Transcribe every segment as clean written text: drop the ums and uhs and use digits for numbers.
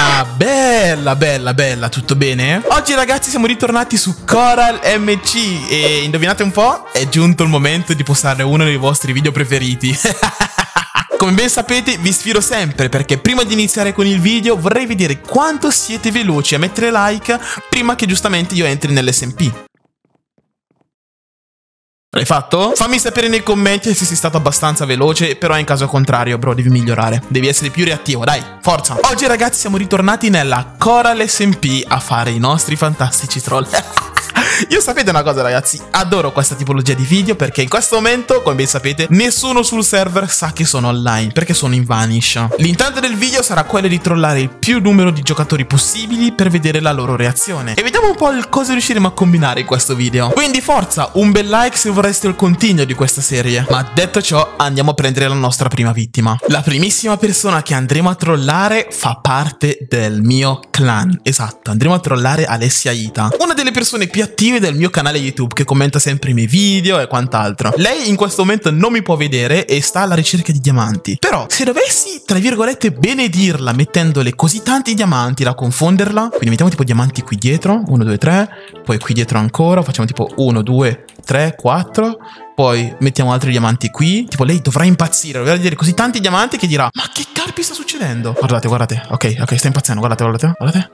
Bella, bella, bella, tutto bene? Oggi ragazzi siamo ritornati su Coral MC e indovinate un po'? È giunto il momento di postare uno dei vostri video preferiti. Come ben sapete vi sfido sempre perché prima di iniziare con il video vorrei vedere quanto siete veloci a mettere like prima che giustamente io entri nell'SMP. L'hai fatto? Fammi sapere nei commenti se sei stato abbastanza veloce, però in caso contrario, bro, devi migliorare. Devi essere più reattivo, dai, forza. Oggi ragazzi siamo ritornati nella Coral SMP a fare i nostri fantastici troll. Io sapete una cosa ragazzi, adoro questa tipologia di video perché in questo momento, come ben sapete, nessuno sul server sa che sono online perché sono in vanish. L'intento del video sarà quello di trollare il più numero di giocatori possibili per vedere la loro reazione e vediamo un po' cosa riusciremo a combinare in questo video. Quindi forza, un bel like se vorreste il continuo di questa serie. Ma detto ciò, andiamo a prendere la nostra prima vittima. La primissima persona che andremo a trollare fa parte del mio clan. Esatto, andremo a trollare Alessia Ita, una delle persone più attive del mio canale YouTube che commenta sempre i miei video e quant'altro. Lei in questo momento non mi può vedere e sta alla ricerca di diamanti. Però se dovessi, tra virgolette, benedirla mettendole così tanti diamanti da confonderla, quindi mettiamo tipo diamanti qui dietro, 1, 2, 3, poi qui dietro ancora, facciamo tipo 1, 2, 3, 4, poi mettiamo altri diamanti qui, tipo lei dovrà impazzire, dovrà vedere così tanti diamanti che dirà ma che carpi sta succedendo? Guardate, guardate, ok, sta impazzendo, guardate, guardate, guardate.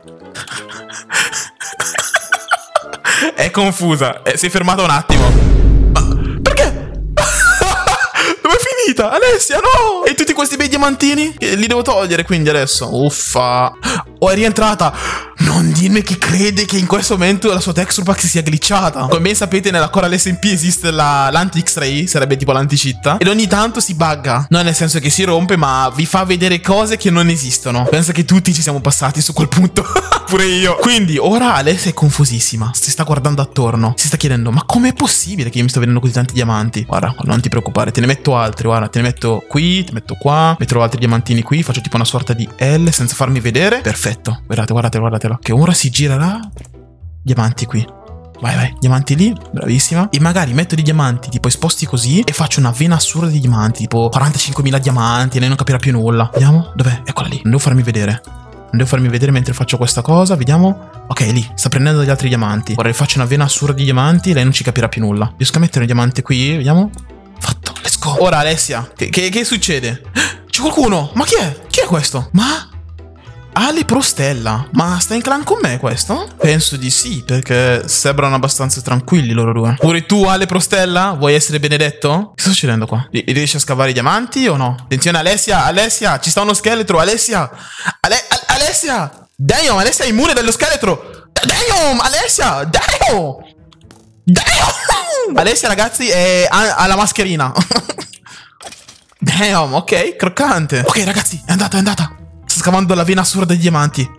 È confusa, si è fermata un attimo. Ma perché? Dove è finita? Alessia, no! E tutti questi bei diamantini? Li devo togliere quindi adesso. Uffa. Oh, è rientrata. Non dirmi che crede che in questo momento la sua texture pack si sia glitchata. Come ben sapete nella Coral SMP esiste l'anti-X-ray, sarebbe tipo l'anti-cheat, ed ogni tanto si bugga. Non nel senso che si rompe, ma vi fa vedere cose che non esistono. Penso che tutti ci siamo passati su quel punto. Pure io. Quindi ora Alessia è confusissima. Si sta guardando attorno. Si sta chiedendo ma com'è possibile che io mi sto vedendo così tanti diamanti? Guarda, non ti preoccupare, te ne metto altri. Guarda, te ne metto qui, te ne metto qua. Metterò altri diamantini qui. Faccio tipo una sorta di L senza farmi vedere. Perfetto. Guardate, guardate, guardatelo. Che ora si girerà. Diamanti qui. Vai, vai, diamanti lì, bravissima. E magari metto dei diamanti tipo esposti così e faccio una vena assurda di diamanti, tipo 45.000 diamanti e lei non capirà più nulla. Vediamo, dov'è? Eccola lì, non devo farmi vedere. Non devo farmi vedere mentre faccio questa cosa, vediamo. Ok, lì, sta prendendo degli altri diamanti. Ora le faccio una vena assurda di diamanti e lei non ci capirà più nulla. Riesco a mettere un diamante qui, vediamo. Fatto, let's go. Ora Alessia, che succede? C'è qualcuno, ma chi è? Chi è questo? Ma... Ale Prostella, ma sta in clan con me questo? Penso di sì, perché sembrano abbastanza tranquilli loro due. Pure tu, Ale Prostella, vuoi essere benedetto? Che sta succedendo qua? Riesci a scavare i diamanti o no? Attenzione Alessia, Alessia, ci sta uno scheletro, Alessia! Alessia! Damn, Alessia è immune dallo scheletro! Damn, Alessia! Damn! Damn! Alessia ragazzi ha la mascherina. Damn, ok, croccante. Ok ragazzi, è andata, è andata. Sta scavando la vena assurda dei diamanti.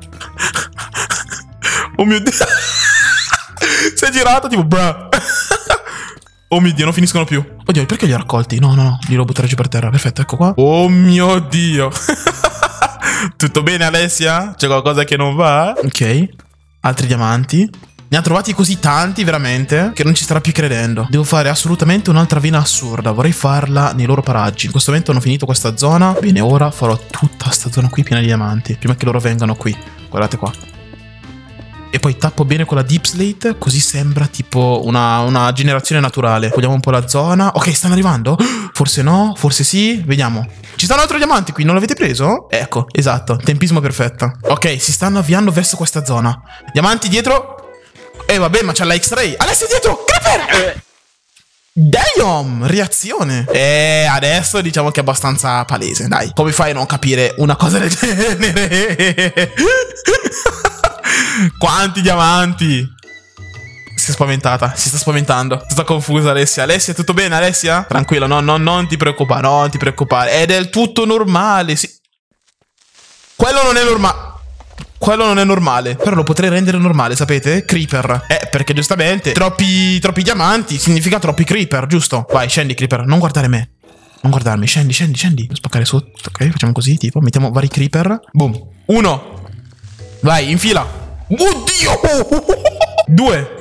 Oh mio Dio. Si è girato tipo bruh. Oh mio Dio, non finiscono più. Oddio, perché li ho raccolti? No, no, no, li devo buttare giù per terra. Perfetto, ecco qua. Oh mio Dio. Tutto bene Alessia? C'è qualcosa che non va? Ok, altri diamanti. Ne ha trovati così tanti veramente che non ci starà più credendo. Devo fare assolutamente un'altra vena assurda. Vorrei farla nei loro paraggi. In questo momento hanno finito questa zona. Bene, ora farò tutta sta zona qui piena di diamanti prima che loro vengano qui. Guardate qua. E poi tappo bene con la deep slate, così sembra tipo una generazione naturale. Vogliamo un po' la zona. Ok, stanno arrivando? Forse no, forse sì. Vediamo. Ci stanno altri diamanti qui, non l'avete preso? Ecco, esatto, tempismo perfetto. Ok, si stanno avviando verso questa zona. Diamanti dietro. Vabbè, ma c'è la X-ray. Alessia dietro! Creeper! Damn! Reazione. Adesso diciamo che è abbastanza palese, dai. Come fai a non capire una cosa del genere? Quanti diamanti? Si è spaventata, si sta spaventando. Sta confusa Alessia. Alessia, tutto bene Alessia? Tranquilla, non ti preoccupare, non ti preoccupare. È del tutto normale, sì. Quello non è normale. Quello non è normale. Però lo potrei rendere normale, sapete? Creeper. Perché giustamente troppi diamanti significa troppi creeper, giusto? Vai, scendi creeper, non guardare me. Non guardarmi, scendi, scendi, scendi. Devo spaccare sotto, ok? Facciamo così, tipo, mettiamo vari creeper. Boom. 1. Vai, in fila. Oddio! 2.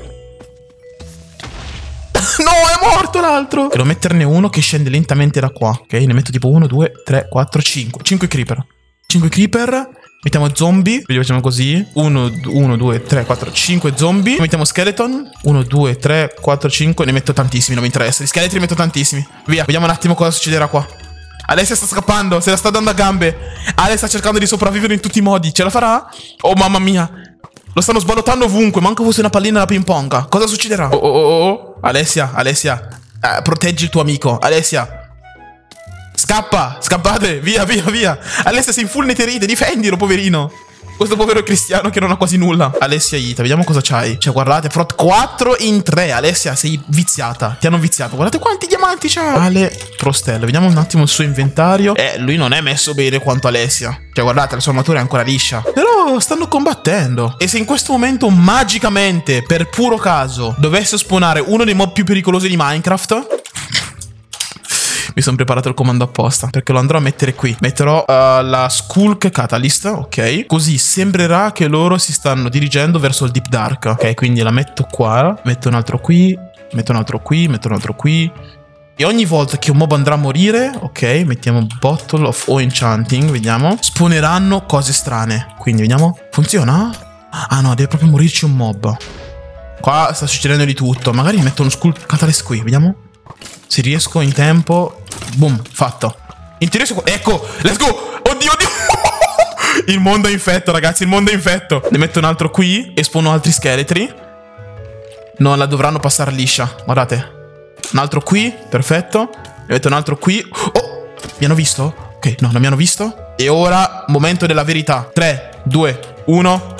No, è morto l'altro. Devo metterne uno che scende lentamente da qua, ok? Ne metto tipo 1, 2, 3, 4, 5. 5 creeper. 5 creeper. Mettiamo zombie. Quindi facciamo così. 1, 2, 3, 4, 5 zombie. Mettiamo skeleton. 1, 2, 3, 4, 5. Ne metto tantissimi, non mi interessa. Gli scheletri ne metto tantissimi. Via. Vediamo un attimo cosa succederà qua. Alessia sta scappando. Se la sta dando a gambe. Ale sta cercando di sopravvivere in tutti i modi. Ce la farà? Oh mamma mia. Lo stanno sballottando ovunque. Manco fosse una pallina da ping pong. Cosa succederà? Oh. Alessia. Proteggi il tuo amico. Alessia. Scappa, scappate, via. Alessia sei in full netherite, difendilo, poverino. Questo povero cristiano che non ha quasi nulla. Alessia Ita, vediamo cosa c'hai. Cioè, guardate, 4 in 3. Alessia, sei viziata. Ti hanno viziato. Guardate quanti diamanti c'ha. Ale Prostello, vediamo un attimo il suo inventario. Lui non è messo bene quanto Alessia. Cioè, guardate, la sua armatura è ancora liscia. Però stanno combattendo. E se in questo momento, magicamente, per puro caso, dovesse spawnare uno dei mob più pericolosi di Minecraft... Mi sono preparato il comando apposta perché lo andrò a mettere qui. Metterò la Skulk Catalyst, ok? Così sembrerà che loro si stanno dirigendo verso il Deep Dark. Ok, quindi la metto qua. Metto un altro qui. Metto un altro qui. Metto un altro qui. E ogni volta che un mob andrà a morire, ok, mettiamo Bottle of O Enchanting, vediamo. Spawneranno cose strane. Quindi vediamo. Funziona? Ah no, deve proprio morirci un mob. Qua sta succedendo di tutto. Magari metto uno Skulk Catalyst qui, vediamo. Se riesco in tempo. Boom, fatto. In teoria ecco, let's go. Oddio. Il mondo è infetto, ragazzi, il mondo è infetto. Ne metto un altro qui e spawno altri scheletri. Non la dovranno passare liscia, guardate. Un altro qui, perfetto. Ne metto un altro qui. Oh, mi hanno visto? Ok, no, non mi hanno visto. E ora, momento della verità. 3, 2, 1.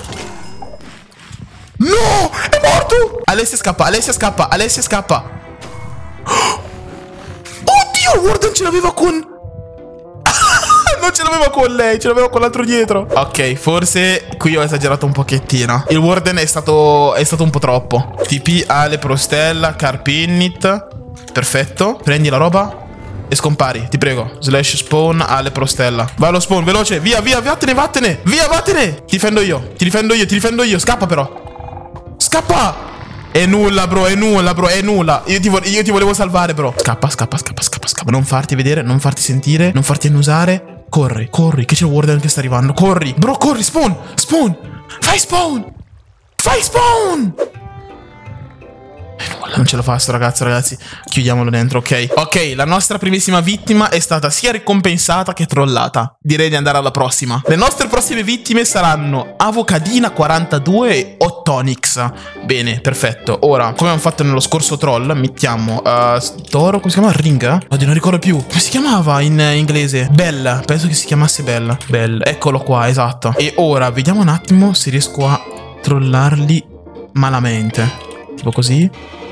No, è morto. Alessia scappa. Oddio, Warden ce l'aveva con... Non ce l'aveva con lei, ce l'aveva con l'altro dietro. Ok, forse qui ho esagerato un pochettino. Il Warden è stato un po' troppo. TP Ale Prostella, Carpinnit. Perfetto. Prendi la roba e scompari, ti prego. Slash spawn Ale Prostella. Vai allo spawn, veloce. Via, vattene. Via, vattene. Ti difendo io. Scappa però. Scappa. È nulla, bro. Io ti volevo salvare, bro. Scappa. Non farti vedere, non farti sentire, non farti annusare. Corri, che c'è il Warden che sta arrivando. Corri, bro, corri, spawn. Fai spawn. Non ce la fa sto ragazzo, ragazzi. Chiudiamolo dentro, ok. Ok, la nostra primissima vittima è stata sia ricompensata che trollata. Direi di andare alla prossima. Le nostre prossime vittime saranno Avocadina 42 e Ottonix. Bene, perfetto. Ora, come abbiamo fatto nello scorso troll, mettiamo Toro, come si chiama? Ring? Oddio, non ricordo più. Come si chiamava in inglese? Bell. Penso che si chiamasse Bell. Eccolo qua, esatto. E ora, vediamo un attimo se riesco a trollarli malamente. Tipo così.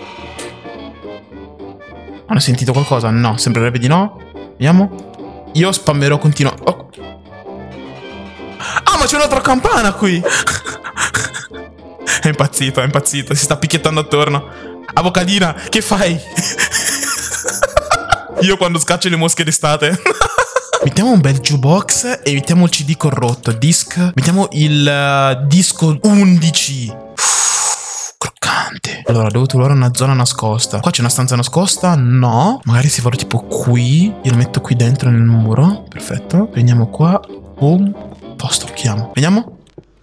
Hanno sentito qualcosa? No, sembrerebbe di no. Vediamo. Io spammerò continuo. Oh. Ah, ma c'è un'altra campana qui. È impazzito. Si sta picchiettando attorno. Avocadina, che fai? Io quando scaccio le mosche d'estate. Mettiamo un bel jukebox e mettiamo il CD corrotto. Mettiamo il disco 11. Allora, devo trovare una zona nascosta. Qua c'è una stanza nascosta? No. Magari se vado tipo qui. Io lo metto qui dentro nel muro. Perfetto. Prendiamo qua. Boom. Posto, chiamo. Vediamo.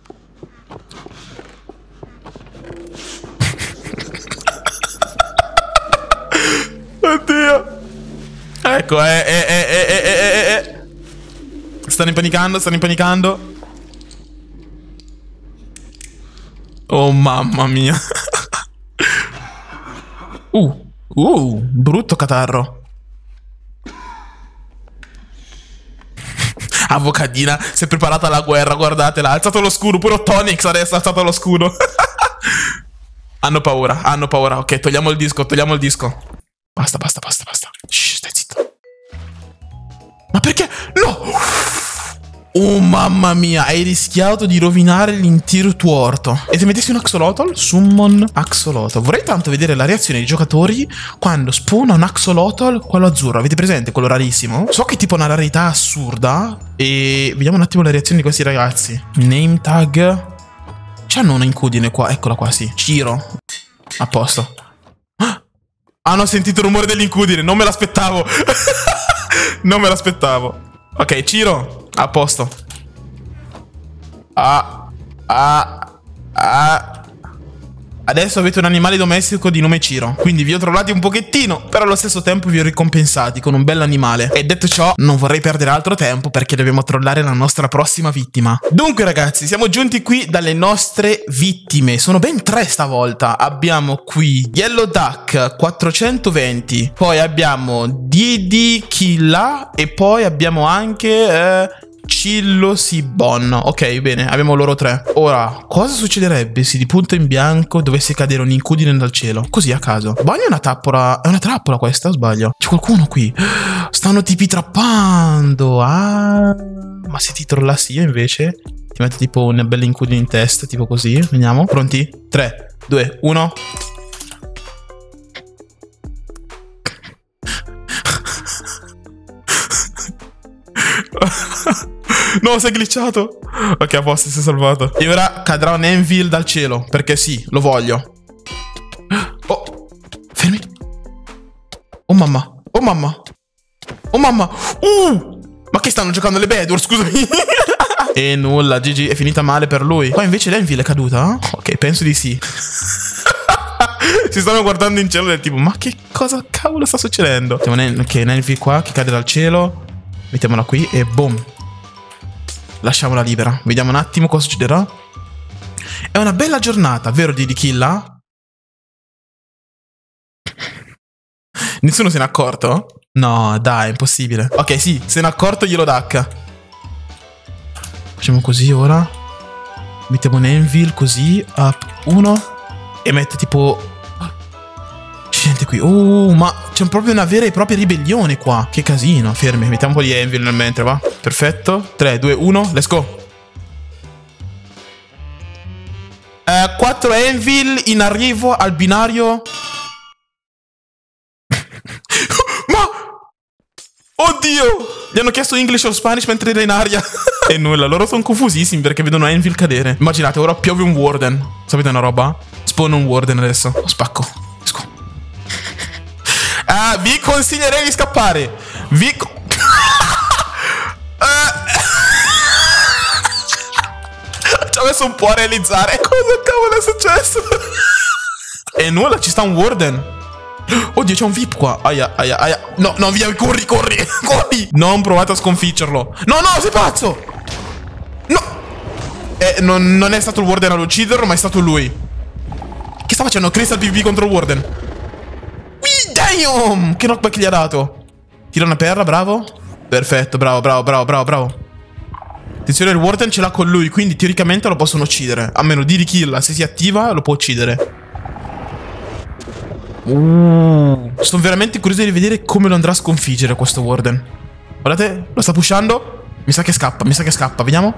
Oddio. Ecco, Stanno impanicando. Oh, mamma mia. Brutto catarro. Avocadina si è preparata alla guerra, guardatela. Ha alzato lo scudo, pure Ottonix adesso ha alzato lo scudo. Hanno paura. Ok, togliamo il disco. Basta. Shh, stai zitto. Ma perché? No! Oh mamma mia, hai rischiato di rovinare l'intero tuo orto. E se mettessi un Axolotl? Summon Axolotl. Vorrei tanto vedere la reazione dei giocatori quando spawna un Axolotl, quello azzurro. Avete presente? Quello rarissimo. So che è tipo una rarità assurda. E vediamo un attimo la reazione di questi ragazzi. Name tag. C'hanno una incudine qua. Eccola qua, sì. Ciro. A posto. Hanno sentito il rumore dell'incudine. Non me l'aspettavo. Ok, Ciro. A posto. Adesso avete un animale domestico di nome Ciro. Quindi vi ho trollati un pochettino, però allo stesso tempo vi ho ricompensati con un bell'animale. E detto ciò, non vorrei perdere altro tempo perché dobbiamo trollare la nostra prossima vittima. Dunque ragazzi, siamo giunti qui dalle nostre vittime. Sono ben 3 stavolta. Abbiamo qui Yellow Duck 420. Poi abbiamo Didi Killa. E poi abbiamo anche... Cillo Sibon. Ok, bene, abbiamo loro 3. Ora, cosa succederebbe se di punto in bianco dovesse cadere un'incudine dal cielo? Così a caso. Sbaglio, è una trappola. È una trappola questa, o sbaglio? C'è qualcuno qui. Stanno tipi trappando. Ah. Ma se ti trollassi io invece? Ti metto tipo una bella incudine in testa, tipo così. Vediamo. Pronti? 3, 2, 1. No, sei glitchato. Ok, a posto, si è salvato. E ora cadrà un anvil dal cielo. Perché sì, lo voglio. Oh, fermi. Oh mamma. Oh mamma. Oh mamma. Ma che stanno giocando le Bedwars, scusami. E nulla, GG, è finita male per lui. Qua invece l'anvil è caduta? Ok, penso di sì. Si stanno guardando in cielo del tipo, ma che cosa cavolo sta succedendo? Ok, un anvil qua che cade dal cielo. Mettiamola qui e boom. Lasciamola libera. Vediamo un attimo cosa succederà. È una bella giornata, vero Didi Killa? Nessuno se n'è accorto? No, dai, è impossibile. Ok, sì, se n'è accorto glielo dacca. Facciamo così ora. Mettiamo un anvil così. Up 1. E mette tipo... C'è gente qui. Ma c'è proprio una vera e propria ribellione qua. Che casino. Fermi, mettiamo un po' di anvil nel mentre, va. Perfetto. 3, 2, 1, let's go. 4 anvil in arrivo al binario. Ma... Oddio! Gli hanno chiesto English o Spanish mentre era in aria. E nulla, loro sono confusissimi perché vedono anvil cadere. Immaginate, ora piove un warden. Sapete una roba? Spawn un warden adesso. Spacco. Esco. Vi consiglierei di scappare. Ci ho messo un po' a realizzare. Cosa cavolo è successo? E nulla, ci sta un warden. Oddio, c'è un VIP qua. Aia. No, via, corri. Corri. Non provate a sconfiggerlo. No, sei pazzo. No. Non è stato il warden ad ucciderlo, ma è stato lui. Che sta facendo? Crystal PvP contro il warden. Damn! Che knockback gli ha dato? Tira una perla, bravo. Perfetto, bravo. Attenzione, il warden ce l'ha con lui, quindi teoricamente lo possono uccidere. A meno di Killa, se si attiva, lo può uccidere. Sono veramente curioso di vedere come lo andrà a sconfiggere questo warden. Guardate, lo sta pushando. Mi sa che scappa, vediamo.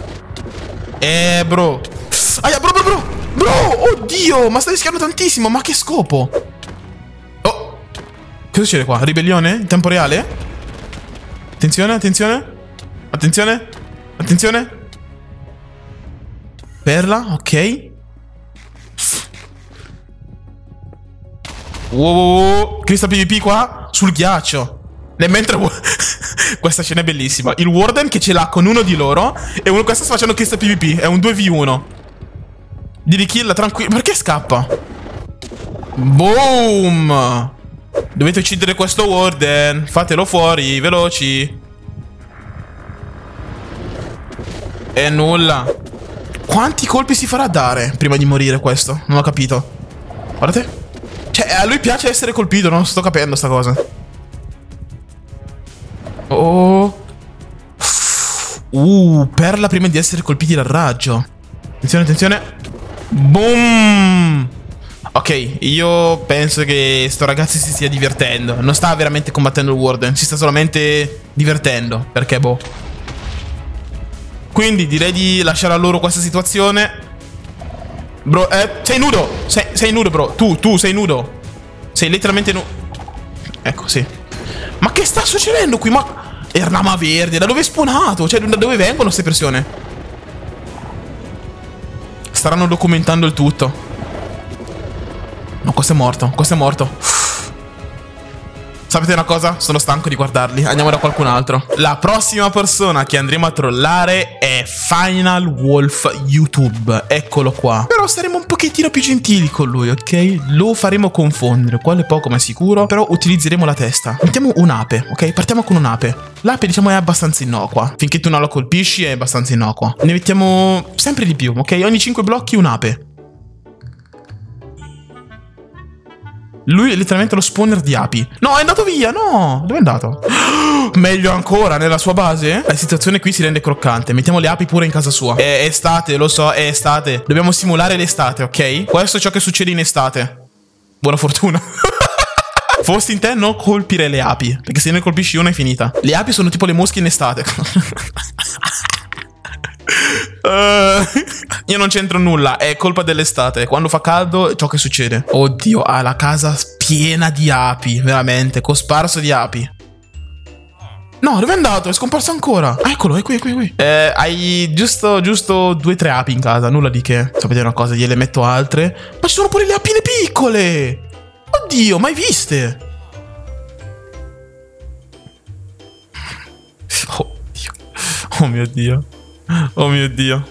Bro. Aia, bro. Oddio, ma sta rischiando tantissimo, ma che scopo? Cosa succede qua? Ribellione? In tempo reale? Attenzione. Perla, ok. Wow. Crystal PvP qua sul ghiaccio. Mentre... Questa scena è bellissima. Il warden che ce l'ha con uno di loro e uno che sta facendo Crystal PvP. È un 2v1. Didi Killa, tranquillo. Perché scappa? Boom. Dovete uccidere questo warden. Fatelo fuori, veloci. E nulla. Quanti colpi si farà dare prima di morire questo? Non ho capito. Guardate. Cioè, a lui piace essere colpito, non sto capendo sta cosa. Perla prima di essere colpiti dal raggio. Attenzione. Boom. Ok, io penso che sto ragazzo si stia divertendo. Non sta veramente combattendo il warden, si sta solamente divertendo. Perché boh. Quindi direi di lasciare a loro questa situazione. Bro, sei nudo. Sei nudo, bro. Tu sei nudo. Sei letteralmente nudo. Ecco, sì. Ma che sta succedendo qui? Ma... Ernama verde, da dove è spawnato? Cioè, da dove vengono queste persone? Staranno documentando il tutto. No, questo è morto. Sapete una cosa? Sono stanco di guardarli. Andiamo da qualcun altro. La prossima persona che andremo a trollare è Final Wolf YouTube. Eccolo qua. Però saremo un pochettino più gentili con lui, ok? Lo faremo confondere. Quello è poco ma sicuro. Però utilizzeremo la testa. Mettiamo un'ape, ok? Partiamo con un'ape. L'ape diciamo è abbastanza innocua. Finché tu non la colpisci è abbastanza innocua. Ne mettiamo sempre di più, ok? Ogni 5 blocchi un'ape. Lui è letteralmente lo spawner di api. No, è andato via, no. Dove è andato? Meglio ancora, nella sua base. La situazione qui si rende croccante. Mettiamo le api pure in casa sua. È estate, lo so, è estate. Dobbiamo simulare l'estate, ok? Questo è ciò che succede in estate. Buona fortuna. Fossi in te non colpire le api, perché se ne colpisci una è finita. Le api sono tipo le mosche in estate. Io non c'entro nulla, è colpa dell'estate. Quando fa caldo è ciò che succede. Oddio, ha la casa piena di api. Veramente, cosparso di api. No, dove è andato? È scomparso ancora. Ah, eccolo, è qui, è qui, è qui. Hai giusto 2-3 api in casa, nulla di che. Sapete una cosa, gliele metto altre. Ma ci sono pure le apine piccole. Oddio, mai viste. Oh Dio. Oh mio Dio. Oh mio Dio.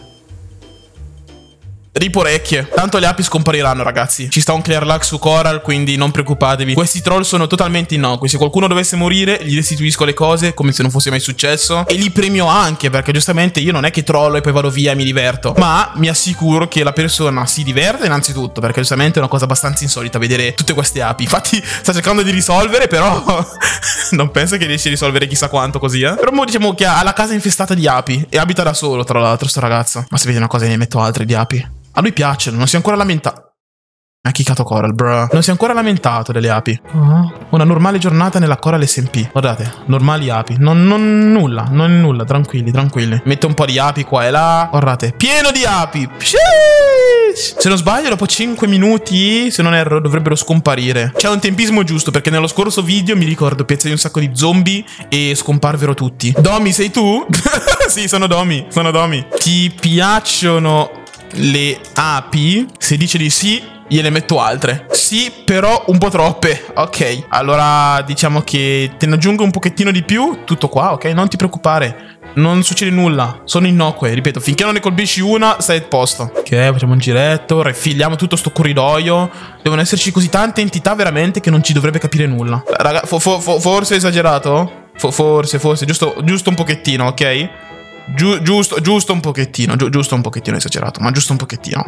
Ripo orecchie. Tanto le api scompariranno, ragazzi. Ci sta un clear lag su Coral, quindi non preoccupatevi. Questi troll sono totalmente innocui. Se qualcuno dovesse morire, gli restituisco le cose come se non fosse mai successo. E li premio anche, perché giustamente io non è che trollo e poi vado via e mi diverto. Ma mi assicuro che la persona si diverte innanzitutto, perché giustamente è una cosa abbastanza insolita vedere tutte queste api. Infatti sta cercando di risolvere, però non penso che riesci a risolvere chissà quanto così, eh. Però diciamo che ha la casa infestata di api. E abita da solo, tra l'altro, sto ragazzo. Ma se vedi una cosa, ne metto altre di api. A lui piacciono, non si è ancora lamentato. Ha chiccato Coral, bro. Non si è ancora lamentato delle api. Una normale giornata nella Coral SMP. Guardate, normali api. Non nulla, tranquilli, tranquilli. Metto un po' di api qua e là. Guardate, pieno di api. Se non sbaglio, dopo 5 minuti, se non erro, dovrebbero scomparire. C'è un tempismo giusto, perché nello scorso video mi ricordo piazzai un sacco di zombie e scomparvero tutti. Domi, sei tu? Sì, sono Domi, sono Domi. Ti piacciono le api? Se dice di sì, gliene metto altre. Sì, però un po' troppe. Ok, allora diciamo che te ne aggiungo un pochettino di più. Tutto qua, ok? Non ti preoccupare, non succede nulla. Sono innocue, ripeto, finché non ne colpisci una stai a posto. Ok, facciamo un giretto, refiliamo tutto sto corridoio. Devono esserci così tante entità veramente che non ci dovrebbe capire nulla. Raga, forse ho esagerato? Forse, giusto un pochettino, ok? Giusto un pochettino, giusto un pochettino esagerato, ma giusto un pochettino.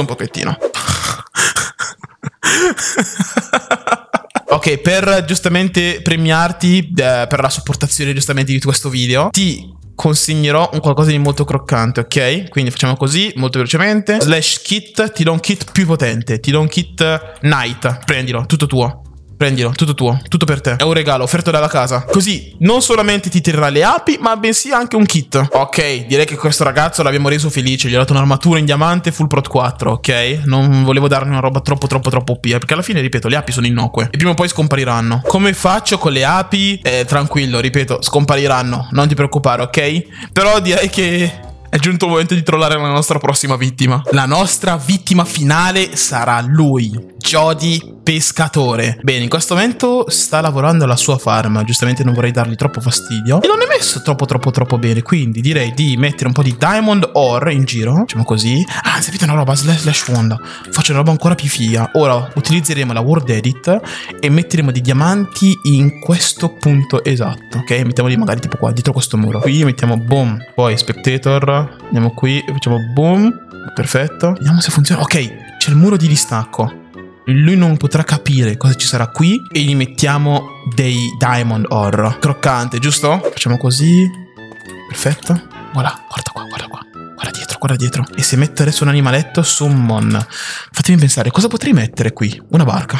Ok, per giustamente premiarti per la sopportazione giustamente di questo video, ti consegnerò un qualcosa di molto croccante, ok? Quindi facciamo così, molto velocemente. Slash kit, ti do un kit più potente, ti do un kit night, prendilo, tutto tuo. Prendilo, tutto tuo, tutto per te. È un regalo offerto dalla casa. Così non solamente ti tirerà le api, ma bensì anche un kit. Ok, direi che questo ragazzo l'abbiamo reso felice. Gli ho dato un'armatura in diamante full prot 4, ok? Non volevo dargli una roba troppo OP, perché alla fine, ripeto, le api sono innocue e prima o poi scompariranno. Come faccio con le api? Tranquillo, ripeto, scompariranno. Non ti preoccupare, ok? Però direi che è giunto il momento di trollare la nostra prossima vittima. La nostra vittima finale sarà lui, Jody Pescatore. Bene, in questo momento sta lavorando alla sua farm. Giustamente non vorrei dargli troppo fastidio. E non è messo troppo bene. Quindi direi di mettere un po' di diamond ore in giro. Facciamo così. Ah, sapete una roba? Slash wand. Faccio una roba ancora più figa. Ora utilizzeremo la word edit e metteremo dei diamanti in questo punto esatto. Ok, mettiamoli magari tipo qua, dietro questo muro. Qui mettiamo boom. Poi spectator. Andiamo qui e facciamo boom. Perfetto. Vediamo se funziona. Ok, c'è il muro di distacco. Lui non potrà capire cosa ci sarà qui. E gli mettiamo dei diamond ore. Croccante, giusto? Facciamo così. Perfetto. Voilà, guarda qua, guarda qua. Guarda dietro. E se metto adesso un animaletto, summon. Fatemi pensare, cosa potrei mettere qui? Una barca.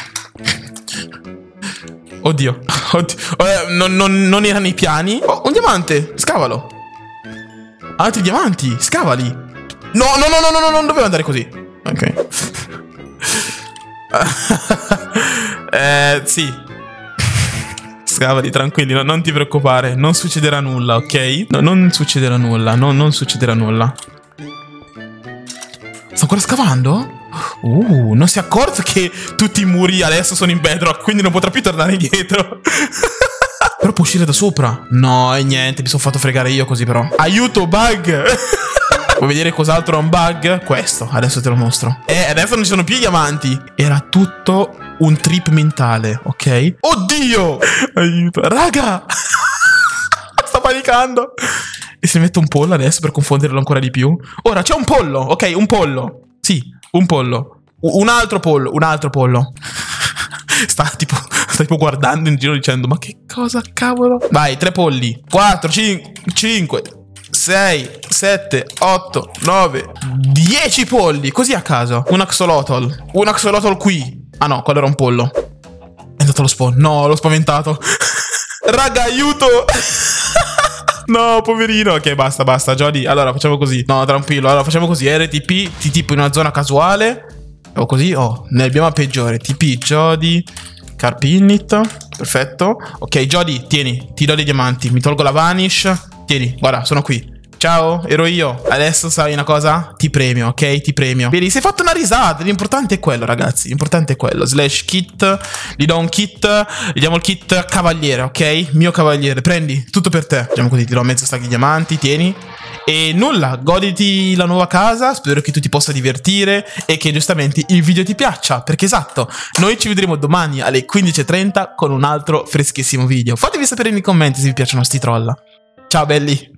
Oddio. Non era nei piani. Oh, un diamante, scavalo. Altri diamanti, scavali. No, non dovevo andare così. Ok. Sì. Scavali, tranquilli, non ti preoccupare. Non succederà nulla, ok? No, non succederà nulla. Non succederà nulla. Sto ancora scavando? Non si è accorto che tutti i muri adesso sono in bedrock, quindi non potrà più tornare indietro. Però può uscire da sopra. No, e niente, mi sono fatto fregare io così però. Aiuto, bug! Vuoi vedere cos'altro è un bug? Questo, adesso te lo mostro. Adesso non ci sono più i diamanti. Era tutto un trip mentale, ok? Oddio! Aiuto, raga! Sta panicando. E se metto un pollo adesso per confonderlo ancora di più. Ora c'è un pollo, ok? Un pollo. Sì, un pollo. Un altro pollo, un altro pollo. Sta tipo guardando in giro dicendo: ma che cosa, cavolo? Vai, 3 polli. 4, 5, 6, 7, 8, 9, 10 polli. Così a caso. Un axolotl. Un axolotl qui. Ah no, quello era un pollo. È andato allo spawn. No, l'ho spaventato. Raga, aiuto. No, poverino. Ok, basta, Jody. Allora, facciamo così. No, tranquillo. Allora, facciamo così. RTP, ti tipo in una zona casuale. O così, nel bioma peggiore. TP, Jody, Carpinit. Perfetto. Ok, Jody, tieni. Ti do dei diamanti. Mi tolgo la vanish. Tieni, guarda, sono qui. Ciao, ero io. Adesso sai una cosa? Ti premio, ok? Ti premio. Vedi, sei fatto una risata. L'importante è quello, ragazzi. L'importante è quello. Slash kit. Gli do un kit. Gli diamo il kit cavaliere, ok? Mio cavaliere. Prendi, tutto per te. Facciamo così, ti do mezzo stack di diamanti. Tieni. E nulla, goditi la nuova casa. Spero che tu ti possa divertire e che giustamente il video ti piaccia. Perché esatto, noi ci vedremo domani alle 15:30 con un altro freschissimo video. Fatemi sapere nei commenti se vi piacciono sti troll. Ciao belli.